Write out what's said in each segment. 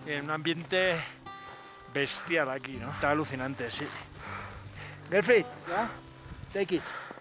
en un ambiente bestial aquí, ¿no? Está alucinante, sí. Gerfried, ¿ya? Take it.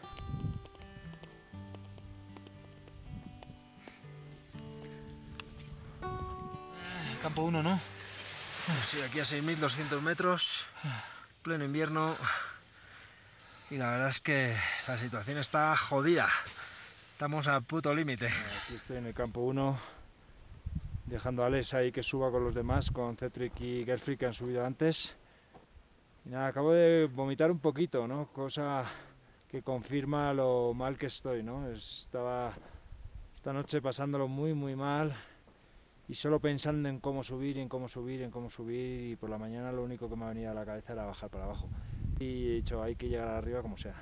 Campo 1, ¿no? Sí, aquí a 6.200 metros, pleno invierno. Y la verdad es que la situación está jodida. Estamos al puto límite. Aquí estoy en el campo 1, dejando a Alex ahí que suba con los demás, con Cetric y Gerfried que han subido antes. Y nada, acabo de vomitar un poquito, ¿no? Cosa que confirma lo mal que estoy, ¿no? Estaba esta noche pasándolo muy mal y solo pensando en cómo subir, y por la mañana lo único que me venía a la cabeza era bajar para abajo. Y he dicho, hay que llegar arriba como sea.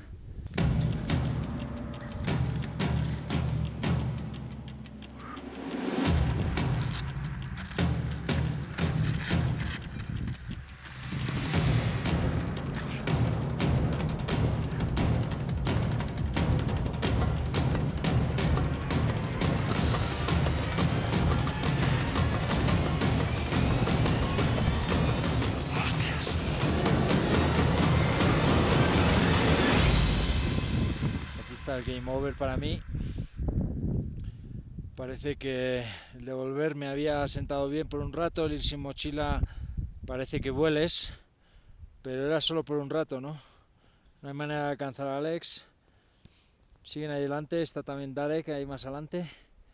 El game over para mí. Parece que el de volver me había sentado bien por un rato, el ir sin mochila parece que vueles, pero era solo por un rato, ¿no? No hay manera de alcanzar a Alex. Siguen ahí delante, está también Darek ahí más adelante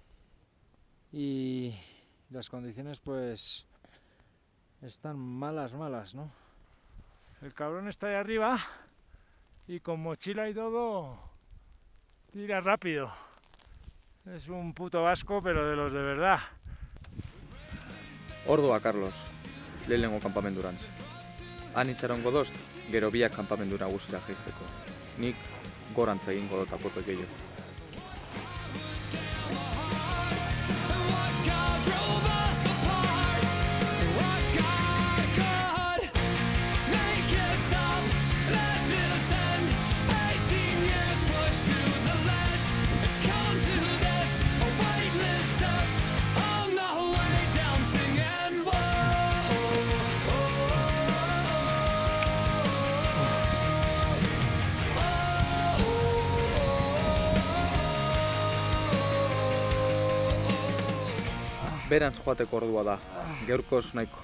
y las condiciones pues están malas, ¿no? El cabrón está ahí arriba y con mochila y todo tira rápido. Es un puto vasco, pero de los de verdad. Ordua, Carlos, lehenengo kanpamendurantz. Han itxarongo dost, gero biak kanpamendu nagusira jaisteko. Nik gorantz egingo dut apurre gehiago. Berantz joateko ordua da, gaurkoz nahiko.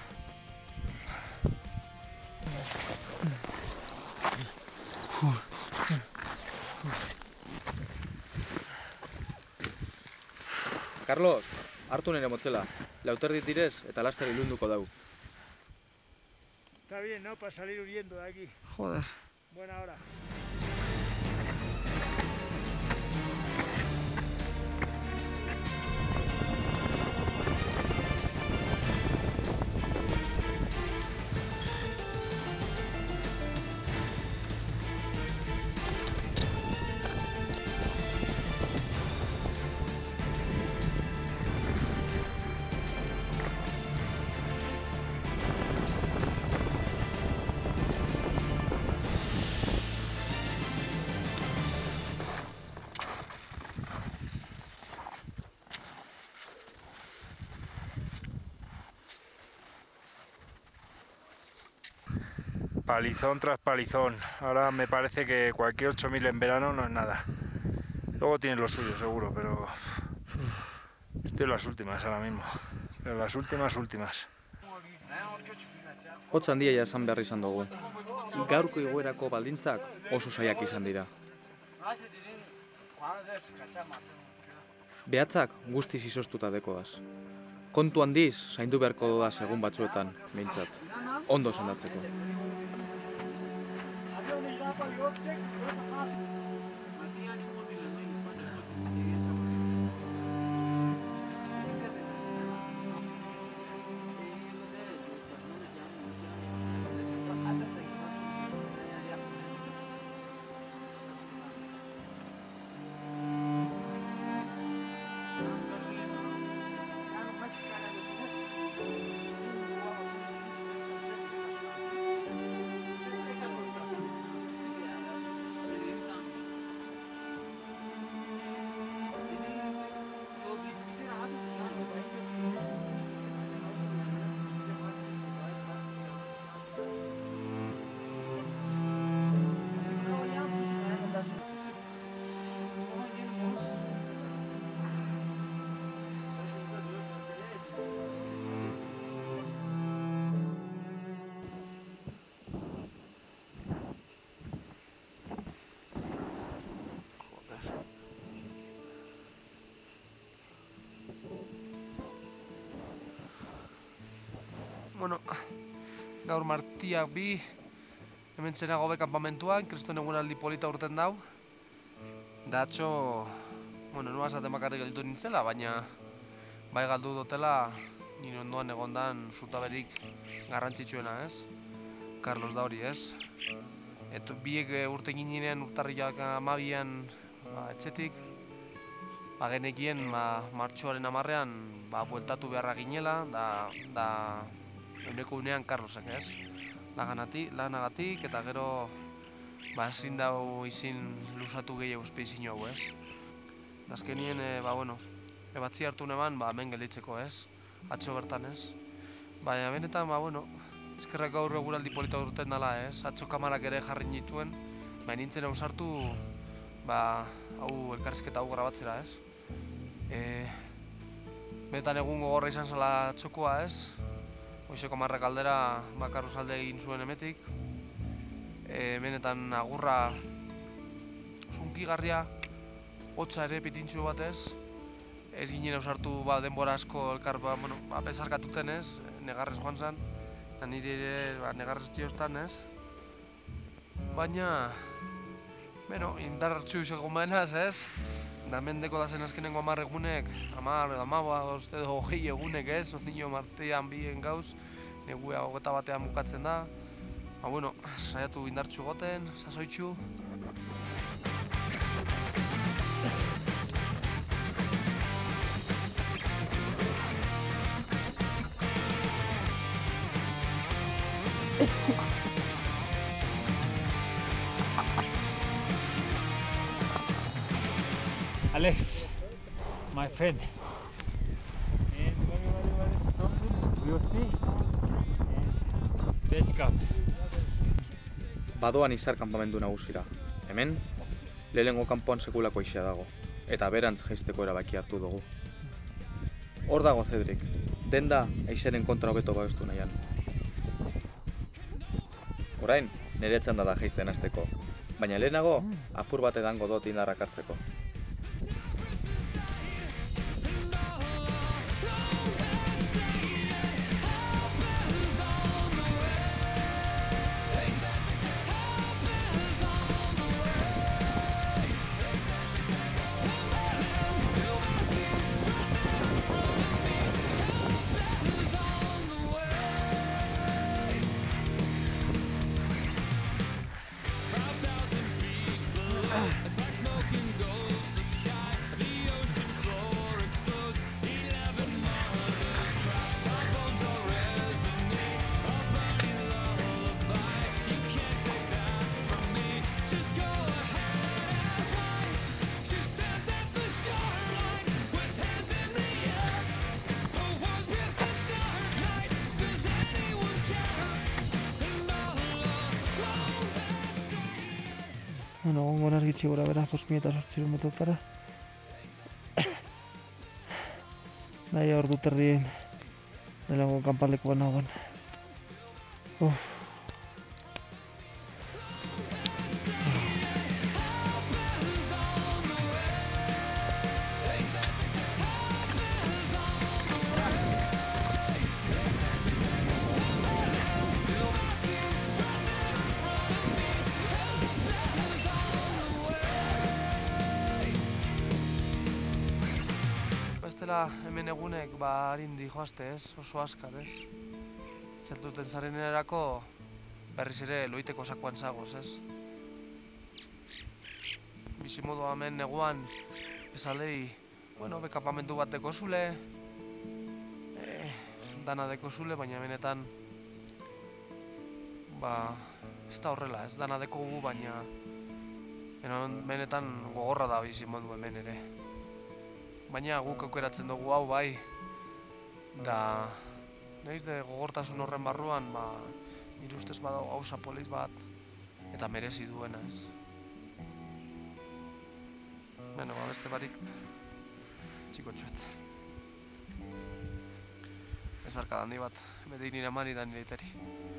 Carlos, hartu nire motzela, lauterdi tirez eta laster ilunduko dau. Está bien, ¿no? Para salir huyendo de aquí. Joder. Buena hora. Palizón tras palizón. Ahora me parece que cualquier 8000 en verano no es nada. Luego tiene lo suyo seguro, pero estoy en las últimas ahora mismo. En las últimas. Hotz handia jasan behar izan dugu. Gaurko igoerako baldintzak oso saiak izan dira. Behatzak guztiz izoztuta dekoaz. Kontu handiz zaindu beharko doda egun batzuetan, behintzat. Ondo sendatzeko. bueno, gaur martiak bi, hemen zera gobe kanpamentuan, kriston egunaldi polita urten dau. Da atxo, bueno, nua esaten bakarrik gelditu nintzela, baina bai galdu dutela nire ondoan egondan zutaberik garrantzitsuena, ez? Carlos da hori, ez? Eta biek urte ginen urtarriak 12an etxetik, genekien martxoaren 10ean bueltatu beharra ginela, da euneko unean Carlosek, ez? Lanagatik eta gero ezin dau izin luzatu gehiago uzpeizin hau, ez? Azkenien, bueno, ebatzi hartu neban, hemen gelditzeko, ez? Atxo bertan, ez? Baina benetan, bueno, eskerrak gaur eguraldi polita urten dela, ez? Atxo kamarak ere jarri nituen, baina nintzen ausartu, hau elkarrizketa hau grabatzera, ez? Benetan egun gogorra izan zela atxokoa, ez? Goizeko 10 aldera Carlos alde egin zuen emetik. Benetan agurra sunkigarria, hotza ere pitintxu batez. Ez ginen ausartu denbora asko elkar pesarkatuten, ez? Negarrez joan zen, eta nire ere negarrez txiostan, ez? Baina, indar hartzu egon bainaz, ez? Da mendeko da zen azkenengo 10 egunek, 10 edo 20 egunek, ez? Ozinio martean bien gauz, negua 21ean bukatzen da. Bueno, saiatu indartxu goten, sasoitxu. Alex, my friend, and very strongly, we will see, and let's go. Badoan izar kanpamendu nagusira. Hemen, lehenengo kanpoan sekulako aisia dago, eta berantz jaisteko erabaki hartu dugu. Hor dago Cedric, denda aisaren kontra hobeto babestu nahian. Orain, nire txanda da jaisten hasteko, baina lehenago apur bat edango dut indarrak hartzeko. Bueno, gongo argitxi gora bera, 2.800 metrotara. Nahi ordu terrien lehenengo kanpalekuan nagoen. Hemen egunek harindi joazte, ez? Oso askar, ez? Txertuten zarenerako berriz ere loiteko sakoan zagoz, ez? Bizimodua hemen neguan esalei, bekapamentu bat deko zule, dana deko zule, baina benetan ez da horrela, ez dana deko gu, baina benetan gogorra da bizimodu hemen ere. Baina guk aukeratzen dugu hau bai, da nahiz de gogortasun horren barruan, nire ustez badago gauza polit bat, eta merezi duena, ez? Beste barik, txikotxuet. Ez arkada handi bat, beti nire mani da nire iteri.